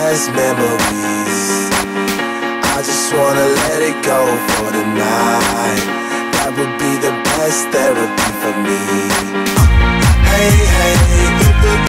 past memories. I just wanna let it go for the night. That would be the best therapy for me. Hey, hey,